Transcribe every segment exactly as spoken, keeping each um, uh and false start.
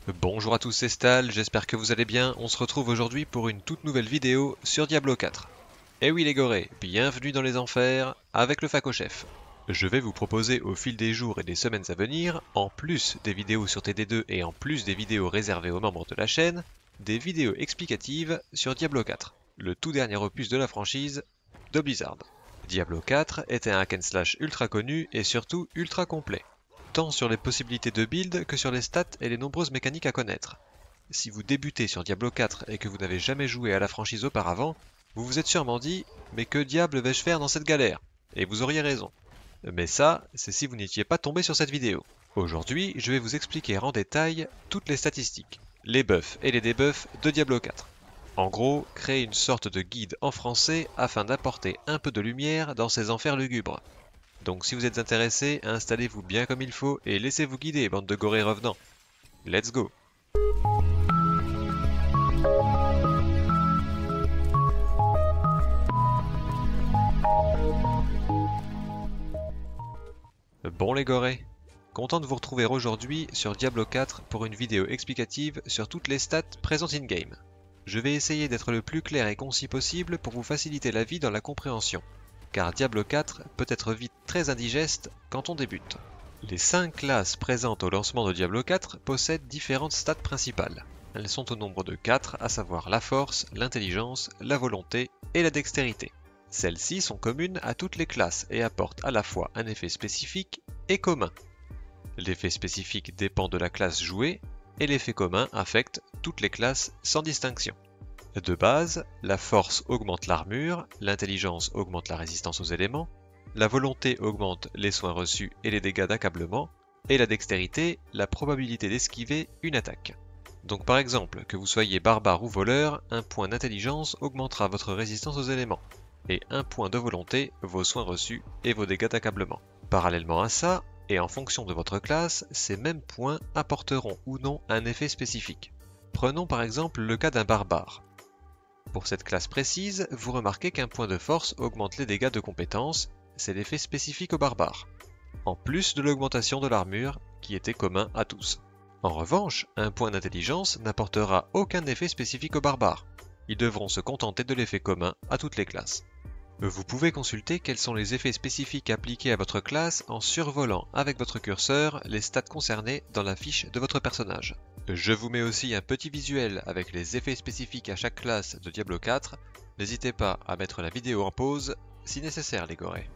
Bonjour à tous, c'est Stal, j'espère que vous allez bien. On se retrouve aujourd'hui pour une toute nouvelle vidéo sur Diablo quatre. Eh oui les gorés, bienvenue dans les enfers avec le Facochef. Je vais vous proposer au fil des jours et des semaines à venir, en plus des vidéos sur T D deux et en plus des vidéos réservées aux membres de la chaîne, des vidéos explicatives sur Diablo quatre, le tout dernier opus de la franchise de Blizzard. Diablo quatre était un hack and slash ultra connu et surtout ultra complet, tant sur les possibilités de build que sur les stats et les nombreuses mécaniques à connaître. Si vous débutez sur Diablo quatre et que vous n'avez jamais joué à la franchise auparavant, vous vous êtes sûrement dit « Mais que diable vais-je faire dans cette galère ?» Et vous auriez raison. Mais ça, c'est si vous n'étiez pas tombé sur cette vidéo. Aujourd'hui, je vais vous expliquer en détail toutes les statistiques, les buffs et les debuffs de Diablo quatre. En gros, créer une sorte de guide en français afin d'apporter un peu de lumière dans ces enfers lugubres. Donc si vous êtes intéressé, installez-vous bien comme il faut et laissez-vous guider, bande de gorées revenants. Let's go! Bon les gorées, content de vous retrouver aujourd'hui sur Diablo quatre pour une vidéo explicative sur toutes les stats présentes in-game. Je vais essayer d'être le plus clair et concis possible pour vous faciliter la vie dans la compréhension, car Diablo quatre peut être vite très indigeste quand on débute. Les cinq classes présentes au lancement de Diablo quatre possèdent différentes stats principales. Elles sont au nombre de quatre, à savoir la force, l'intelligence, la volonté et la dextérité. Celles-ci sont communes à toutes les classes et apportent à la fois un effet spécifique et commun. L'effet spécifique dépend de la classe jouée et l'effet commun affecte toutes les classes sans distinction. De base, la force augmente l'armure, l'intelligence augmente la résistance aux éléments, la volonté augmente les soins reçus et les dégâts d'accablement, et la dextérité, la probabilité d'esquiver une attaque. Donc par exemple, que vous soyez barbare ou voleur, un point d'intelligence augmentera votre résistance aux éléments, et un point de volonté vos soins reçus et vos dégâts d'accablement. Parallèlement à ça, et en fonction de votre classe, ces mêmes points apporteront ou non un effet spécifique. Prenons par exemple le cas d'un barbare. Pour cette classe précise, vous remarquez qu'un point de force augmente les dégâts de compétence, c'est l'effet spécifique au barbare, en plus de l'augmentation de l'armure qui était commun à tous. En revanche, un point d'intelligence n'apportera aucun effet spécifique au barbare. Ils devront se contenter de l'effet commun à toutes les classes. Vous pouvez consulter quels sont les effets spécifiques appliqués à votre classe en survolant avec votre curseur les stats concernées dans la fiche de votre personnage. Je vous mets aussi un petit visuel avec les effets spécifiques à chaque classe de Diablo quatre. N'hésitez pas à mettre la vidéo en pause si nécessaire les gorées.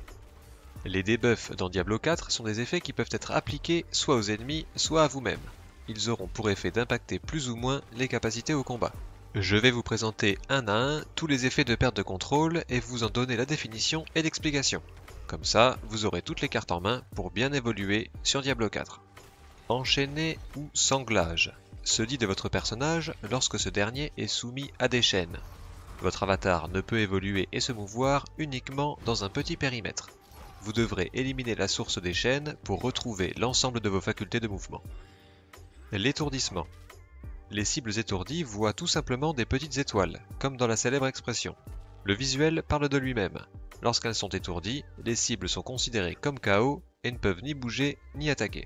Les debuffs dans Diablo quatre sont des effets qui peuvent être appliqués soit aux ennemis, soit à vous-même. Ils auront pour effet d'impacter plus ou moins les capacités au combat. Je vais vous présenter un à un tous les effets de perte de contrôle et vous en donner la définition et l'explication. Comme ça, vous aurez toutes les cartes en main pour bien évoluer sur Diablo quatre. Enchaîné ou sanglage se dit de votre personnage lorsque ce dernier est soumis à des chaînes. Votre avatar ne peut évoluer et se mouvoir uniquement dans un petit périmètre. Vous devrez éliminer la source des chaînes pour retrouver l'ensemble de vos facultés de mouvement. L'étourdissement. Les cibles étourdies voient tout simplement des petites étoiles, comme dans la célèbre expression. Le visuel parle de lui-même. Lorsqu'elles sont étourdies, les cibles sont considérées comme K O et ne peuvent ni bouger ni attaquer.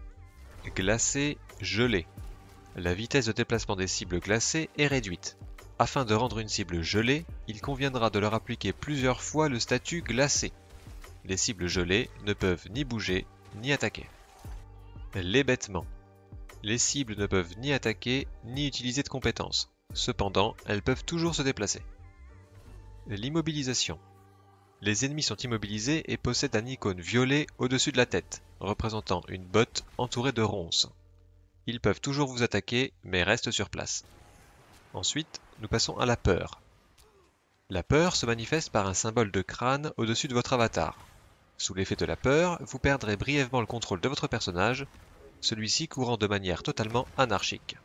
Glacé, gelé. La vitesse de déplacement des cibles glacées est réduite. Afin de rendre une cible gelée, il conviendra de leur appliquer plusieurs fois le statut glacé. Les cibles gelées ne peuvent ni bouger ni attaquer. L'hébétement. Les cibles ne peuvent ni attaquer ni utiliser de compétences. Cependant, elles peuvent toujours se déplacer. L'immobilisation. Les ennemis sont immobilisés et possèdent un icône violet au-dessus de la tête, représentant une botte entourée de ronces. Ils peuvent toujours vous attaquer, mais restent sur place. Ensuite, nous passons à la peur. La peur se manifeste par un symbole de crâne au-dessus de votre avatar. Sous l'effet de la peur, vous perdrez brièvement le contrôle de votre personnage, celui-ci courant de manière totalement anarchique.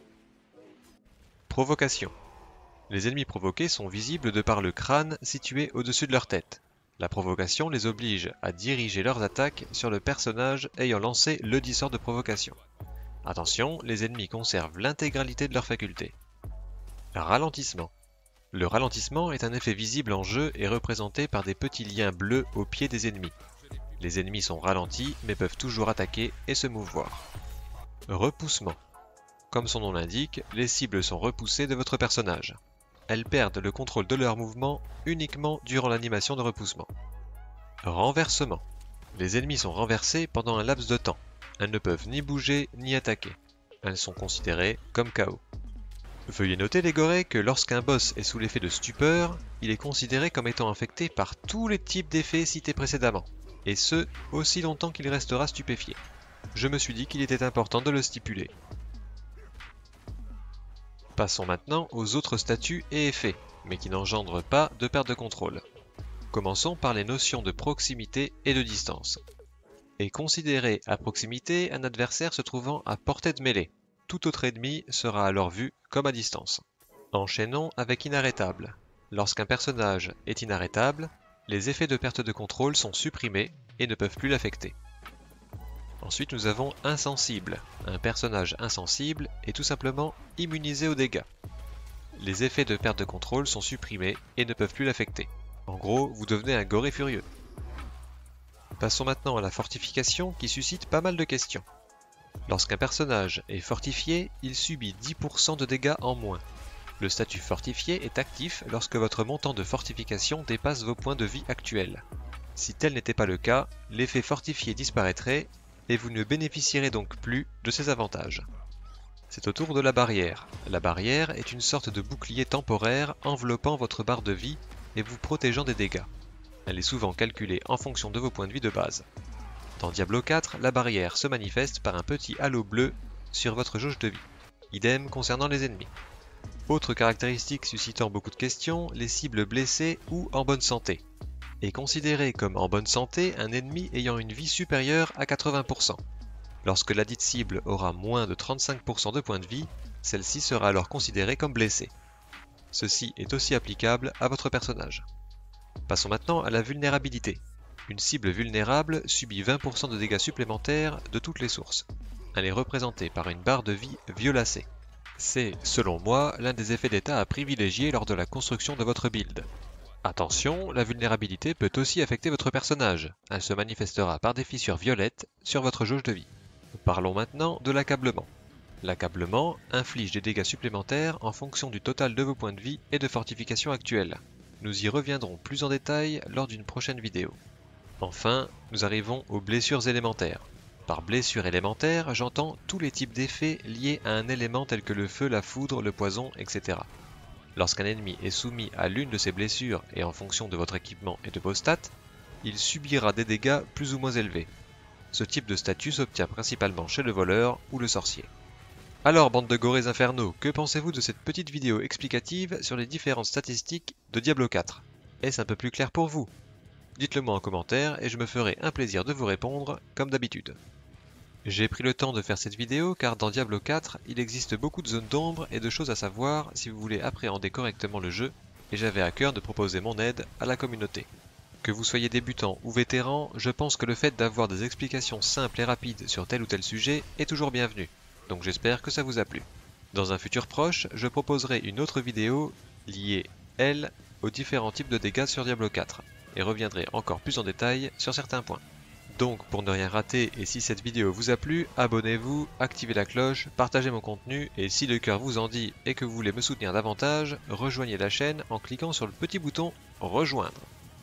Provocation. Les ennemis provoqués sont visibles de par le crâne situé au-dessus de leur tête. La provocation les oblige à diriger leurs attaques sur le personnage ayant lancé le dit sort de provocation. Attention, les ennemis conservent l'intégralité de leurs facultés. Ralentissement. Le ralentissement est un effet visible en jeu et représenté par des petits liens bleus au pied des ennemis. Les ennemis sont ralentis mais peuvent toujours attaquer et se mouvoir. Repoussement. Comme son nom l'indique, les cibles sont repoussées de votre personnage. Elles perdent le contrôle de leur mouvement uniquement durant l'animation de repoussement. Renversement. Les ennemis sont renversés pendant un laps de temps. Elles ne peuvent ni bouger ni attaquer. Elles sont considérées comme K O. Veuillez noter les gorées que lorsqu'un boss est sous l'effet de stupeur, il est considéré comme étant infecté par tous les types d'effets cités précédemment, et ce, aussi longtemps qu'il restera stupéfié. Je me suis dit qu'il était important de le stipuler. Passons maintenant aux autres statuts et effets, mais qui n'engendrent pas de perte de contrôle. Commençons par les notions de proximité et de distance. Est considéré à proximité un adversaire se trouvant à portée de mêlée. Tout autre ennemi sera alors vu comme à distance. Enchaînons avec inarrêtable. Lorsqu'un personnage est inarrêtable, les effets de perte de contrôle sont supprimés et ne peuvent plus l'affecter. Ensuite nous avons insensible. Un personnage insensible est tout simplement immunisé aux dégâts. Les effets de perte de contrôle sont supprimés et ne peuvent plus l'affecter. En gros, vous devenez un goré furieux. Passons maintenant à la fortification qui suscite pas mal de questions. Lorsqu'un personnage est fortifié, il subit dix pour cent de dégâts en moins. Le statut fortifié est actif lorsque votre montant de fortification dépasse vos points de vie actuels. Si tel n'était pas le cas, l'effet fortifié disparaîtrait et vous ne bénéficierez donc plus de ces avantages. C'est au tour de la barrière. La barrière est une sorte de bouclier temporaire enveloppant votre barre de vie et vous protégeant des dégâts. Elle est souvent calculée en fonction de vos points de vie de base. Dans Diablo quatre, la barrière se manifeste par un petit halo bleu sur votre jauge de vie. Idem concernant les ennemis. Autre caractéristique suscitant beaucoup de questions, les cibles blessées ou en bonne santé. Est considéré comme en bonne santé un ennemi ayant une vie supérieure à quatre-vingts pour cent. Lorsque la dite cible aura moins de trente-cinq pour cent de points de vie, celle-ci sera alors considérée comme blessée. Ceci est aussi applicable à votre personnage. Passons maintenant à la vulnérabilité. Une cible vulnérable subit vingt pour cent de dégâts supplémentaires de toutes les sources. Elle est représentée par une barre de vie violacée. C'est, selon moi, l'un des effets d'état à privilégier lors de la construction de votre build. Attention, la vulnérabilité peut aussi affecter votre personnage. Elle se manifestera par des fissures violettes sur votre jauge de vie. Parlons maintenant de l'accablement. L'accablement inflige des dégâts supplémentaires en fonction du total de vos points de vie et de fortification actuels. Nous y reviendrons plus en détail lors d'une prochaine vidéo. Enfin, nous arrivons aux blessures élémentaires. Par blessure élémentaire, j'entends tous les types d'effets liés à un élément tel que le feu, la foudre, le poison, et cetera. Lorsqu'un ennemi est soumis à l'une de ces blessures et en fonction de votre équipement et de vos stats, il subira des dégâts plus ou moins élevés. Ce type de statut s'obtient principalement chez le voleur ou le sorcier. Alors bande de gorées infernaux, que pensez-vous de cette petite vidéo explicative sur les différentes statistiques de Diablo quatre? Est-ce un peu plus clair pour vous? Dites-le moi en commentaire et je me ferai un plaisir de vous répondre comme d'habitude. J'ai pris le temps de faire cette vidéo car dans Diablo quatre, il existe beaucoup de zones d'ombre et de choses à savoir si vous voulez appréhender correctement le jeu et j'avais à cœur de proposer mon aide à la communauté. Que vous soyez débutant ou vétéran, je pense que le fait d'avoir des explications simples et rapides sur tel ou tel sujet est toujours bienvenu, donc j'espère que ça vous a plu. Dans un futur proche, je proposerai une autre vidéo liée, elle, aux différents types de dégâts sur Diablo quatre, et reviendrai encore plus en détail sur certains points. Donc pour ne rien rater et si cette vidéo vous a plu, abonnez-vous, activez la cloche, partagez mon contenu et si le cœur vous en dit et que vous voulez me soutenir davantage, rejoignez la chaîne en cliquant sur le petit bouton rejoindre.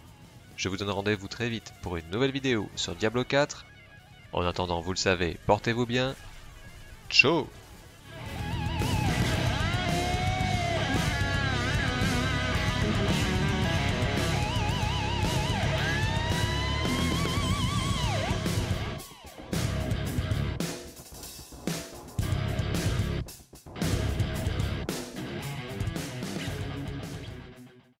Je vous donne rendez-vous très vite pour une nouvelle vidéo sur Diablo quatre. En attendant, vous le savez, portez-vous bien. Ciao!